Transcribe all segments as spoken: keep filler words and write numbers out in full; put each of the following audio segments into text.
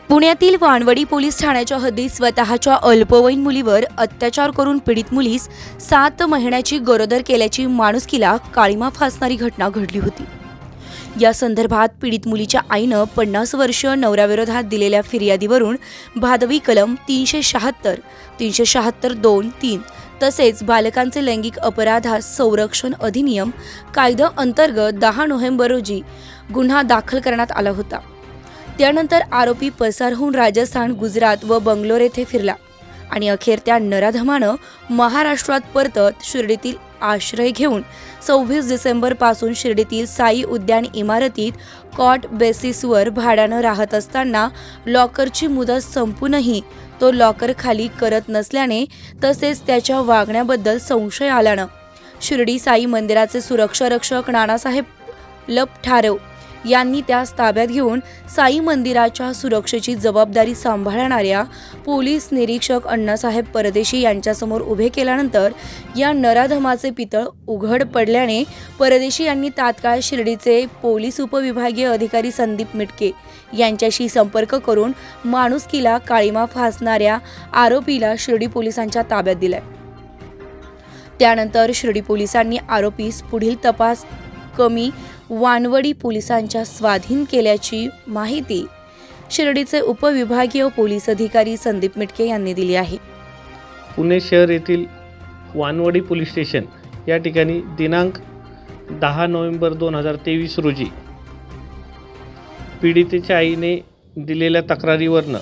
पुण्यातील वानवडी पोलीस ठाण्याच्या हद्दीत स्वतःच्या अल्पवयीन मुलीवर अत्याचार करून पीडित मुलीस सात महिन्याची गरोदर केल्याची माणुसकीला काळिमा फासणारी घटना घडली होती। या संदर्भात पीडित मुलीच्या आईनं पन्नास वर्ष नवऱ्याविरोधात दिलेल्या फिर्यादीवरून भादवी कलम तीनशे शहात्तर तीनशे शहात्तर दोन तीन तसेच बालकांचे लैंगिक अपराधास संरक्षण अधिनियम कायदा अंतर्गत दहा नोव्हेंबर रोजी गुन्हा दाखल करण्यात आला होता। त्यानंतर आरोपी पसार होऊन राजस्थान, गुजरात व बंगलोर येथे फिरला आणि अखेर त्या नराधमानं महाराष्ट्रात परतत शिर्डीतील आश्रय घेऊन सव्वीस डिसेंबर पासून शिर्डीतील साई उद्यान इमारतीत कॉट बेसिसवर भाड्यानं राहत असताना लॉकरची मुदत संपूनही तो लॉकर खाली करत नसल्याने तसेच त्याच्या वागण्याबद्दल संशय आल्यानं शिर्डी साई मंदिराचे सुरक्षा रक्षक नानासाहेब लपठारव यांनी त्यास ताब्यात घेऊन साई मंदिराच्या सुरक्षेची जबाबदारी सांभाळणाऱ्या पोलीस निरीक्षक अण्णासाहेब परदेशी यांच्यासमोर उभे केल्यानंतर या नराधमाचे पितळ उघड पडल्याने परदेशी यांनी तात्काळ शिर्डीचे पोलीस उपविभागीय अधिकारी संदीप मिटके यांच्याशी संपर्क करून माणुसकीला काळिमा फासणाऱ्या आरोपीला शिर्डी पोलिसांच्या ताब्यात दिलाय। त्यानंतर शिर्डी पोलिसांनी आरोपीस पुढील तपास कमी वानवडी पोलिसांच्या स्वाधीन केल्याची माहिती शिर्डीचे उपविभागीय पोलीस अधिकारी संदीप मिटके यांनी दिली आहे। पुणे शहर येथील वानवडी पोलीस स्टेशन या ठिकाणी दिनांक दहा नोव्हेंबर दोन हजार तेवीस रोजी पीडितेच्या आईने दिलेल्या तक्रारीवरनं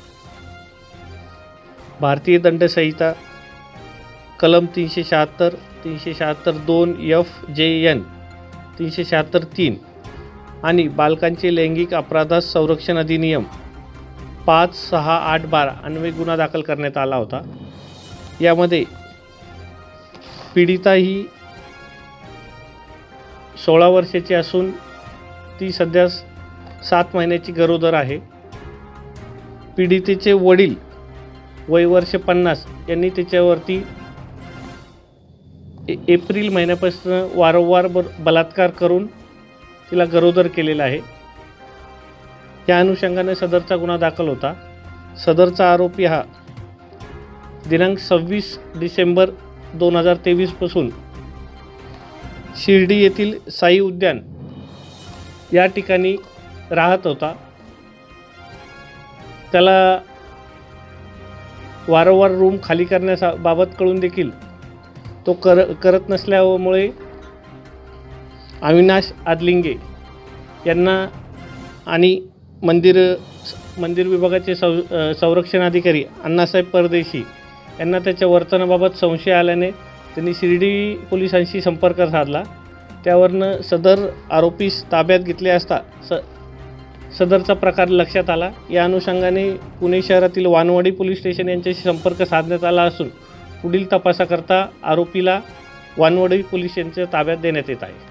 भारतीय दंडसंहिता कलम तीनशे शहात्तर तीनशे शहात्तर दोन एफ जे एन तीनशे शहात्तर तीन आणि बालकांचे लैंगिक अपराधास संरक्षण अधिनियम पाच सहा आठ बारा अन्वये गुन्हा दाखल करण्यात आला होता। यामध्ये पीडिता ही सोळा वर्षाची असून ती सध्या सात महिन्याची गरोदर आहे। पीडितेचे वडील वय वर्ष पन्नास यांनी तिच्यावरती एप्रिल महिन्यापासून वारंवार बलात्कार करून तिला गरोदर केलेला आहे। या अनुषंगाने सदरचा गुन्हा दाखल होता। सदरचा आरोपी हा दिनांक सव्वीस डिसेंबर दोन हजार तेवीस पासून शिर्डी येथील साई उद्यान या ठिकाणी राहत होता। त्याला वारंवार रूम खाली करण्याबाबत कळून देखील तो कर करत नसल्यामुळे अविनाश आदलिंगे यांना आणि मंदिर मंदिर विभागाचे सं संरक्षण अधिकारी अण्णासाहेब परदेशी यांना त्याच्या वर्तनाबाबत संशय आल्याने त्यांनी शिर्डी पोलिसांशी संपर्क साधला। त्यावरनं सदर आरोपीस ताब्यात घेतले असता स सदरचा प्रकार लक्षात आला। या अनुषंगाने पुणे शहरातील वानवडी पोलीस स्टेशन यांच्याशी संपर्क साधण्यात आला असून पुढील तपासाकरता आरोपीला वानवडी पोलीस यांच्या ताब्यात देण्यात येत आहे।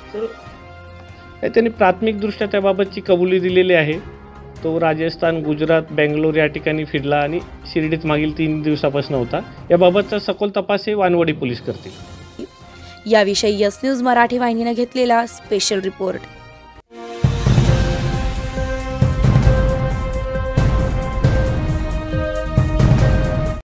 तर त्यांनी प्राथमिकदृष्ट्या त्याबाबतची कबुली दिलेली आहे। तो राजस्थान, गुजरात, बेंगलोर या ठिकाणी फिरला आणि शिर्डीत मागील तीन दिवसापासून होता। याबाबतचा सखोल तपास हे वानवडी पोलीस करतील। याविषयी यस न्यूज मराठी वाहिनीने घेतलेला स्पेशल रिपोर्ट।